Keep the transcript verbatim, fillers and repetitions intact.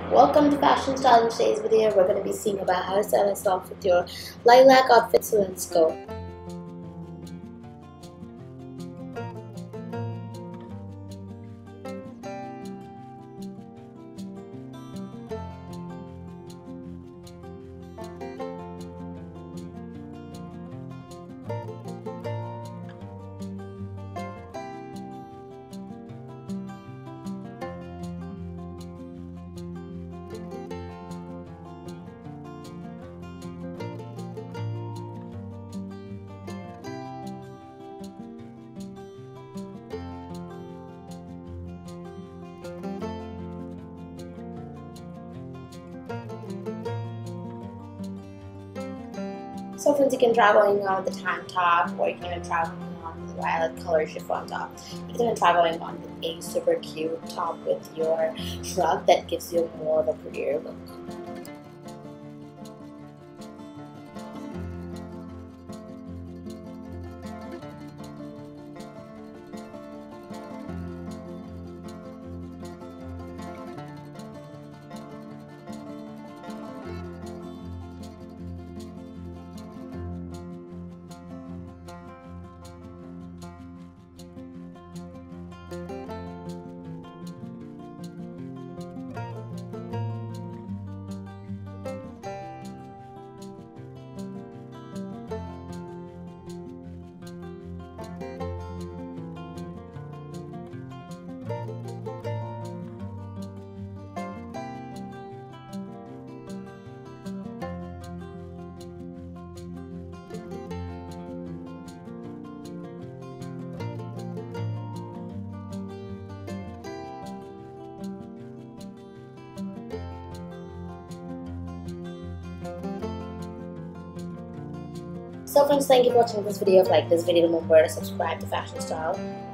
Welcome to Fashion Style. In today's video, we're going to be seeing about how to style yourself with your lilac outfit, so let's go. So friends, you can try going on with the tank top, or you can even try going on with the violet color chiffon top. You can even try going on with a super cute top with your shrug that gives you more of a prettier look. So friends, thank you for watching this video. If you like this video, remember to subscribe to Fashion Style.